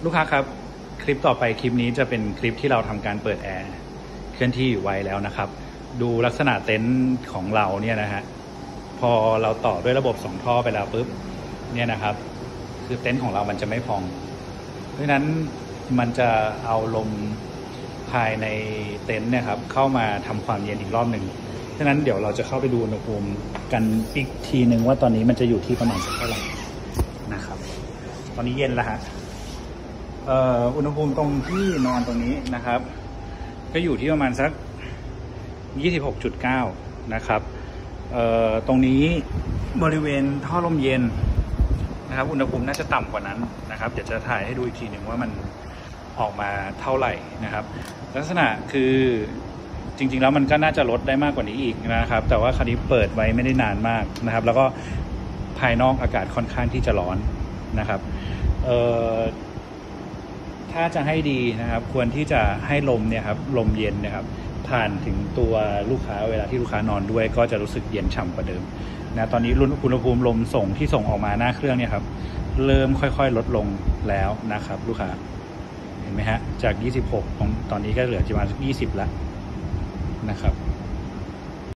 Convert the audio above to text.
ลูกค้าครับคลิปต่อไปคลิปนี้จะเป็นคลิปที่เราทำการเปิดแอร์เคลื่อนที่ไว้แล้วนะครับดูลักษณะเต็นท์ของเราเนี่ยนะฮะพอเราต่อด้วยระบบ2ท่อไปแล้วปุ๊บเนี่ยนะครับคือเต็นท์ของเรามันจะไม่พองเพราะฉะนั้นมันจะเอาลมภายในเต็นท์เนี่ยครับเข้ามาทำความเย็นอีกรอบหนึ่งฉะนั้นเดี๋ยวเราจะเข้าไปดูอุณหภูมิกันอีกทีหนึ่งว่าตอนนี้มันจะอยู่ที่ประมาณเท่าไหร่นะครับตอนนี้เย็นแล้วฮะอุณหภูมิตรงที่นอนตรงนี้นะครับก็อยู่ที่ประมาณสัก 26.9 นะครับตรงนี้บริเวณท่อลมเย็นนะครับอุณหภูมิน่าจะต่ำกว่านั้นนะครับเดี๋ยวจะถ่ายให้ดูอีกทีหนึ่งว่ามันออกมาเท่าไหร่นะครับลักษณะคือจริงๆแล้วมันก็น่าจะลดได้มากกว่านี้อีกนะครับแต่ว่าคราวนี้เปิดไว้ไม่ได้นานมากนะครับแล้วก็ภายนอกอากาศค่อนข้างที่จะร้อนนะครับถ้าจะให้ดีนะครับควรที่จะให้ลมเนี่ยครับลมเย็นนะครับผ่านถึงตัวลูกค้าเวลาที่ลูกค้านอนด้วยก็จะรู้สึกเย็นฉ่ำกว่าเดิมนะตอนนี้อุณหภูมิลมส่งที่ส่งออกมาหน้าเครื่องเนี่ยครับเริ่มค่อยๆลดลงแล้วนะครับลูกค้าเห็นไหมฮะจาก26ตอนนี้ก็เหลือประมาณ20แล้วนะครับ